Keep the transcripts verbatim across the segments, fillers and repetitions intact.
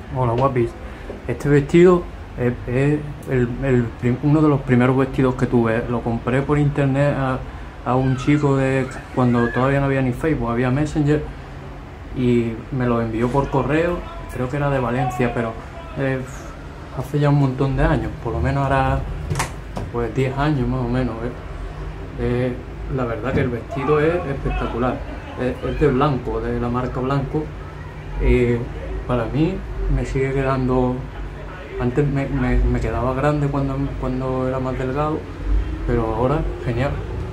Hola guapis, este vestido es, es el- el prim- uno de los primeros vestidos que tuve. Lo compré por internet a, a un chico de cuando todavía no había ni Facebook, había Messenger, y me lo envió por correo. Creo que era de Valencia, pero eh, hace ya un montón de años, por lo menos ahora pues diez años más o menos. ¿eh? Eh, la verdad que el vestido es espectacular, es, es de Blanco, de la marca Blanco. Y para mí me sigue quedando, antes me, me- me quedaba grande cuando, cuando era más delgado, pero ahora genial.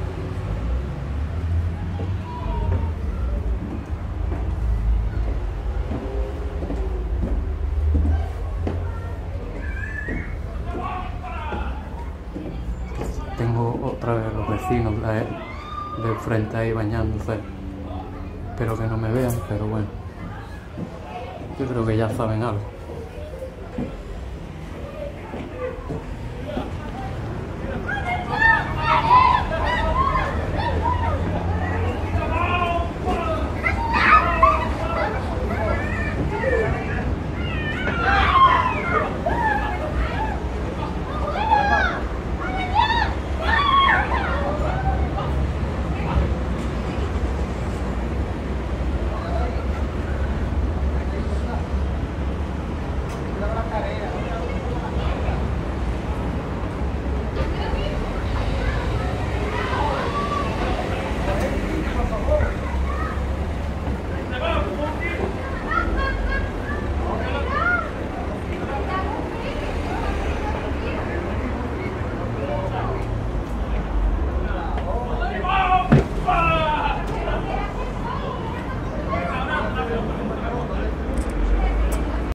Tengo otra vez los vecinos de, de frente ahí bañándose. Espero que no me vean, pero bueno, yo creo que ya saben algo.